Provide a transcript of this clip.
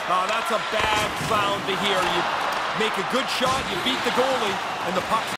Oh, that's a bad sound to hear. You make a good shot, you beat the goalie, and the puck